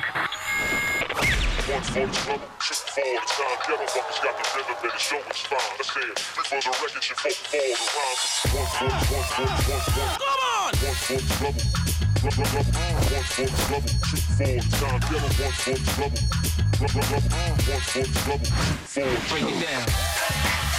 One for the trouble, two for the time. Ghetto buckets got the rhythm and the show is fine. I said, three for the records and four for the rhymes. One for the come on! One for the trouble. One for the trouble, two for the time. Ghetto one for the trouble. One for the trouble, two for the time. Break it down.